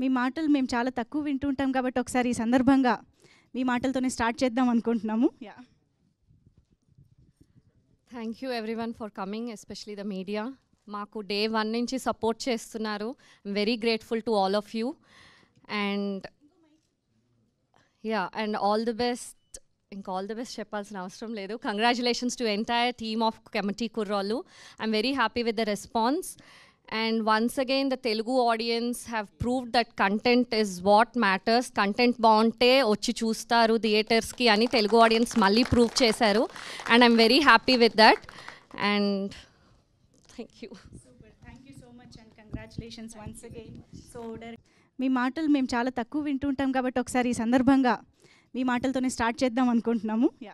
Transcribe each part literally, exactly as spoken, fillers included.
మీ మాటలు మేము చాలా తక్కువ వింటూ ఉంటాం కాబట్టి ఒకసారి ఈ సందర్భంగా మీ మాటలతోనే స్టార్ట్ చేద్దాం అనుకుంటున్నాము. Yeah thank you everyone for coming, especially the media. మాకు డే వన్ నుంచి సపోర్ట్ చేస్తున్నారు. I'm very grateful to all of you and yeah and all the best. ఇంకా ఆల్ ది బెస్ట్ చెప్పాల్సిన అవసరం లేదు. Congratulations to entire team of committee కుర్రాళ్ళు. I'm very happy with the response. And once again, the Telugu audience have proved that content is what matters. Content baunte ochi chustaru theaters ki ani Telugu audience malli prove chesaru. And I'm very happy with that. And thank you. Super. Thank you so much and congratulations once again. So మీ మాటలు మేము చాలా తక్కువ వింటూ ఉంటాం కాబట్టి ఒకసారి ఈ సందర్భంగా మీ మాటలతోనే స్టార్ట్ చేద్దాం అనుకుంటున్నాము. Yeah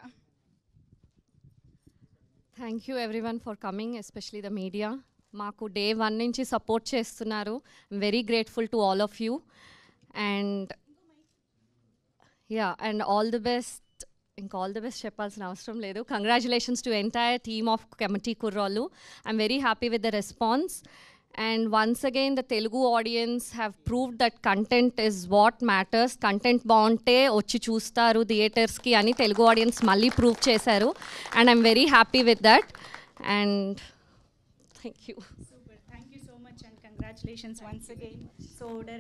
thank you everyone for coming, especially the media. మాకు డే వన్ నుంచి సపోర్ట్ చేస్తున్నారు. I'm very grateful to all of you and yeah and all the best. ఇంకా ఆల్ ది బెస్ట్ చెప్పాల్సిన అవసరం లేదు. Congratulations to entire team of committee కుర్రాళ్ళు. I'm very happy with the response. And once again, the Telugu audience have proved that content is what matters. Content baunte ochi chustaru theaters ki ani Telugu audience malli prove chesaru. And I'm very happy with that. And thank you. Super. Thank you so much and congratulations once again. So